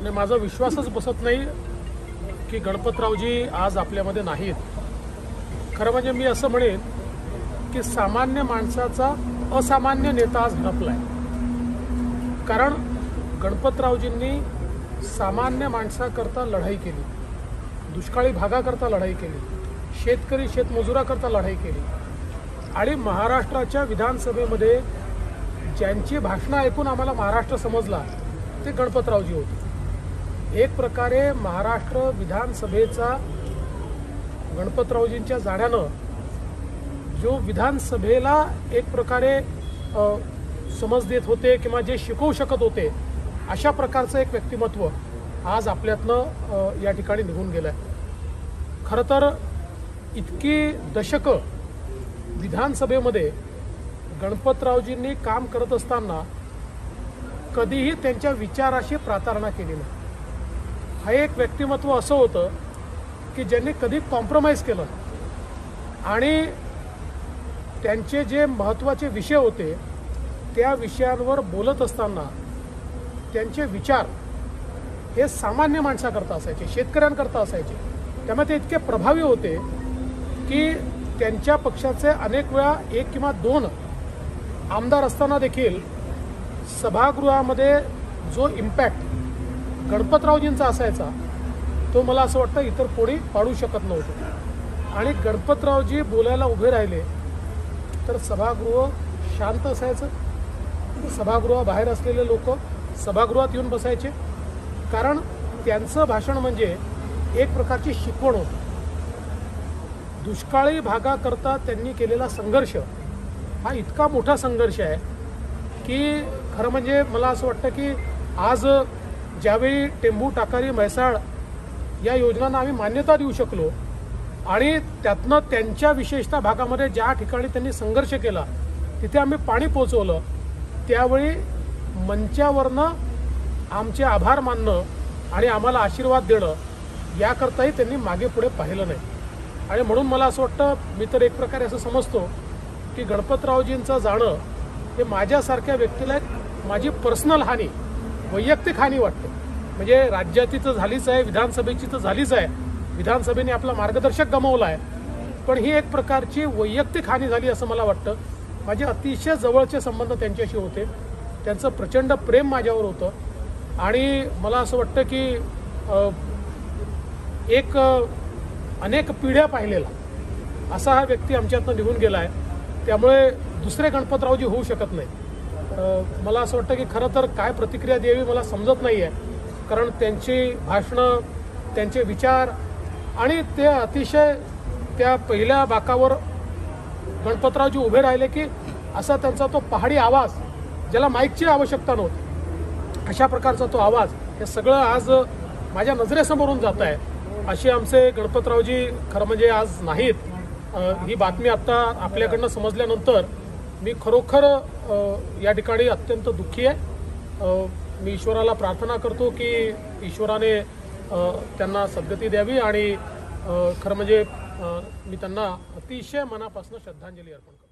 आणि माझा विश्वासच बसत नाही की गणपतरावजी आज आपल्यामध्ये नाहीत। खरं म्हणजे मी असं म्हणेन की सामान्य माणसाचा असामान्य नेता आज हरपलाय। कारण गणपतरावजींनी सामान्य माणसाकरता लढाई केली, दुष्काळी भागाकरता लढाई केली, शेतकरी शेतमजुराकरता लढाई केली आणि महाराष्ट्राच्या विधानसभेमध्ये ज्यांची भाषणं ऐकून आम्हाला महाराष्ट्र समजला ते गणपतरावजी होते। एक प्रकारे महाराष्ट्र विधानसभेचा गणपतरावजींच्या जाण्यानं जो विधानसभेला एक प्रकारे समज देत होते किंवा जे शिकवू शकत होते अशा प्रकारचं एक व्यक्तिमत्व आज आपल्यातनं या ठिकाणी निघून गेलं आहे। खरं तर इतकी दशकं विधानसभेमध्ये गणपतरावजींनी काम करत असताना कधीही त्यांच्या विचाराशी प्रातारणा केली नाही। हा एक व्यक्तिमत्व असं होतं की ज्यांनी कधी कॉम्प्रोमाइज केलं आणि त्यांचे जे महत्त्वाचे विषय होते त्या विषयांवर बोलत असताना त्यांचे विचार हे सामान्य माणसाकरता असायचे, शेतकऱ्यांकरता असायचे। त्यामुळे ते इतके प्रभावी होते की त्यांच्या पक्षाचे अनेक वेळा 1 किंवा 2 आमदार असताना देखील सभागृहामध्ये जो इम्पॅक्ट गणपतरावजींचा असायचा तो मला असं वाटतं इतर कोणी पाडू शकत नव्हतं। आणि गणपतरावजी बोलायला उभे राहिले तर सभागृह शांत असायचं, सभागृहाबाहेर असलेले लोक सभागृहात येऊन बसायचे, कारण त्यांचं भाषण म्हणजे एक प्रकारची शिकवण होती। दुष्काळी भागाकरता त्यांनी केलेला संघर्ष हा इतका मोठा संघर्ष आहे की खरं म्हणजे मला असं वाटतं की आज ज्यावेळी टेंभू टाकारी म्हैसाळ या योजनांना आम्ही मान्यता देऊ शकलो आणि त्यातनं त्यांच्या विशेषतः भागामध्ये ज्या ठिकाणी त्यांनी संघर्ष केला तिथे आम्ही पाणी पोहोचवलं, त्यावेळी मंचावरनं आमचे आभार मानणं आणि आम्हाला आशीर्वाद देणं याकरताही त्यांनी मागे पुढे पाहिलं नाही। आणि म्हणून मला असं वाटतं, मी तर एक प्रकारे असं समजतो की गणपतरावजींचं जाणं हे माझ्यासारख्या व्यक्तीला एक माझी पर्सनल हानी, वैयक्तिक हानी वाटते। म्हणजे राज्याची तर झालीच आहे, विधानसभेची तर झालीच आहे, विधानसभेने आपला मार्गदर्शक गमावला आहे, पण ही एक प्रकारची वैयक्तिक हानी झाली असं मला वाटतं। माझे अतिशय जवळचे संबंध त्यांच्याशी होते, त्यांचं प्रचंड प्रेम माझ्यावर होतं आणि मला असं वाटतं की एक अनेक पिढ्या पाहिलेला असा हा व्यक्ती आमच्यातनं निघून गेला आहे। त्यामुळे दुसरे गणपतरावजी होऊ शकत नाही। मला असं वाटतं की खरं तर काय प्रतिक्रिया द्यावी मला समजत नाही आहे, कारण त्यांची भाषणं, त्यांचे विचार आणि ते अतिशय त्या पहिल्या बाकावर गणपतरावजी उभे राहिले की असा त्यांचा तो पहाडी आवाज, ज्याला माईकची आवश्यकता नव्हती, अशा प्रकारचा तो आवाज, हे सगळं आज माझ्या नजरेसमोरून जात आहे। असे आमचे गणपतरावजी खरं म्हणजे आज नाहीत। ही बातमी आत्ता आपल्याकडनं समजल्यानंतर मी खरोखर या ठिकाणी अत्यंत दुःखी आहे। मी ईश्वराला प्रार्थना करतो की ईश्वराने त्यांना सद्गती द्यावी आणि खरं म्हणजे मी त्यांना अतिशय मनापासून श्रद्धांजली अर्पण करतो।